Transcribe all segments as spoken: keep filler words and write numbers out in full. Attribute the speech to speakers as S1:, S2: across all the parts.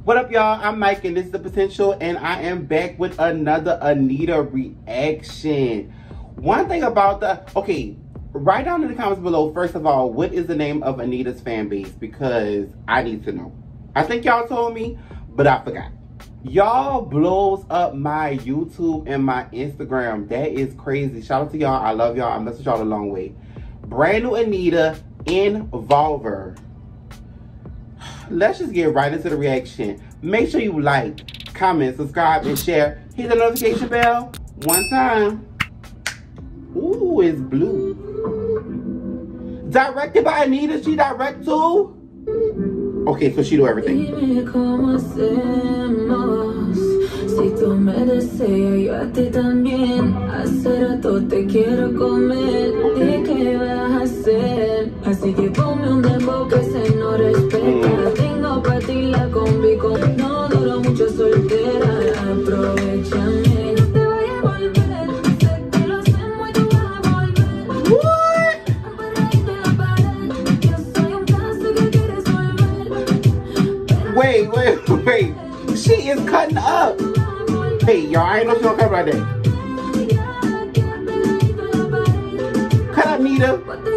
S1: What up, y'all? I'm Mike, and this is The Potential, and I am back with another Anitta reaction. One thing about the... Okay, write down in the comments below, first of all, what is the name of Anitta's fan base? Because I need to know. I think y'all told me, but I forgot. Y'all blows up my YouTube and my Instagram. That is crazy. Shout out to y'all. I love y'all. I message y'all a long way. Brand new Anitta, Envolver. Let's just get right into the reaction. Make sure you like, comment, subscribe, and share. Hit the notification bell one time. Ooh, it's blue. Directed by Anitta. She direct too? Okay, so she do everything. Si tú me deseas, yo a ti también. Hace rato te quiero comer. ¿Y qué vas a hacer? Así que ponme un dembow que se no respeta. Tengo pa' ti la combi con... No duro mucho soltera. Aprovechame. Yo te voy a volver. Sé que lo hacemos y tú vas a volver. What? Amarradito en la pared. Yo soy un caso que quieres volver. Wait, wait, wait. She is cutting up. Hey, y'all, I ain't know she gonna cut right there. Cut up, Anitta.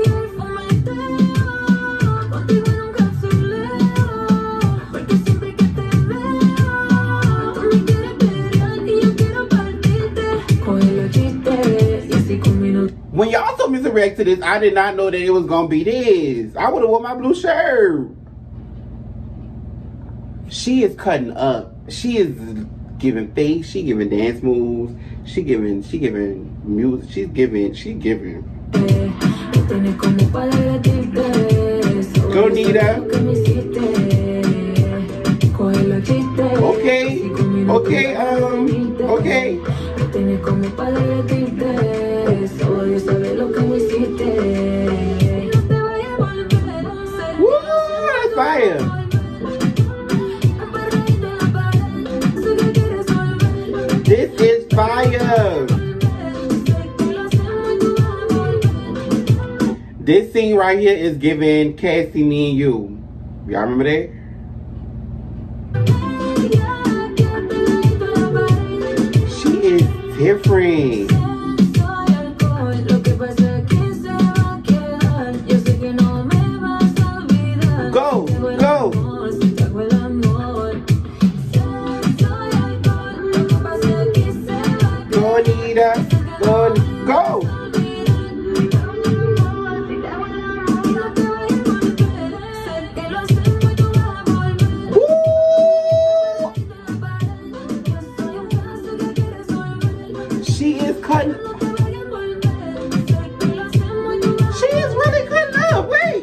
S1: When y'all told me to react to this, I did not know that it was gonna be this. I would have worn my blue shirt. She is cutting up. She is giving face. She giving dance moves. She giving. She giving music. She's giving. She giving. Go, Anitta. Okay. Okay. Um. Okay. Woo! That's fire. This is fire. This scene right here is giving Kayce, Me and You. Y'all remember that? She is different. Go, go. Go, Anitta. Go, go. She is cutting. She is really cutting up. Wait.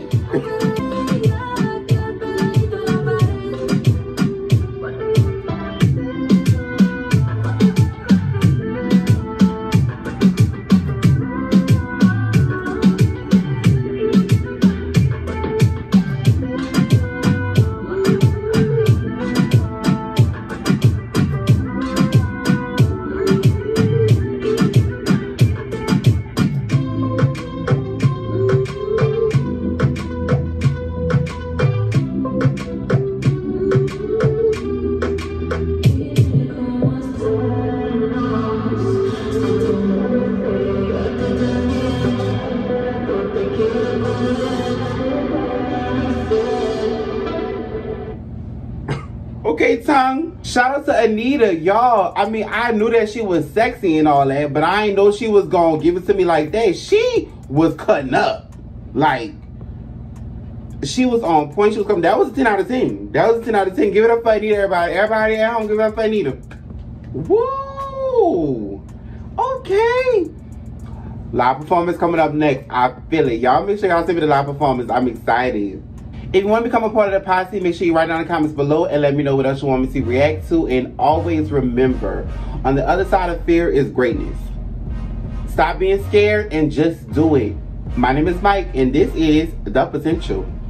S1: Okay, tongue. Shout out to Anitta, y'all. I mean, I knew that she was sexy and all that, but I didn't know she was gonna give it to me like that. She was cutting up. Like, she was on point. She was coming. That was a ten out of ten. That was a ten out of ten. Give it up for Anitta, everybody. Everybody at home, give it up for Anitta. Woo! Okay. Live performance coming up next. I feel it. Y'all make sure y'all send me the live performance. I'm excited. If you want to become a part of the posse, make sure you write down in the comments below and let me know what else you want me to react to. And always remember, on the other side of fear is greatness. Stop being scared and just do it. My name is Mike, and this is The Potential.